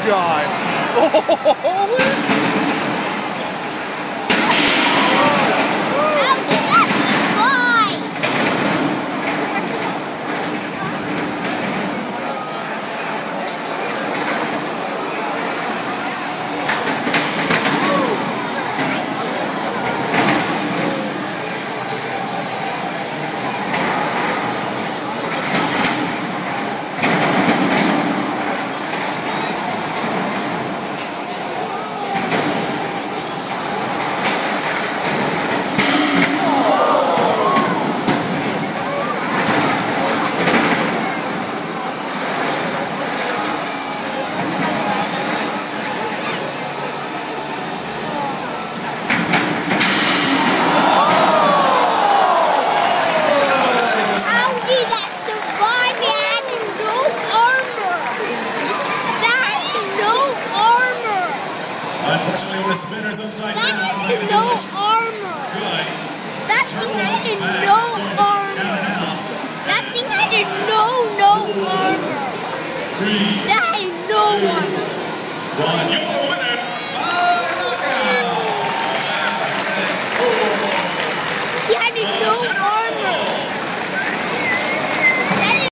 God. Oh, Unfortunately, with the spinners upside down, it's not gonna do much armor. Good. That thing had no armor. That thing had no armor. That had no armor. Your winner by knockout. That's right. He had no armor.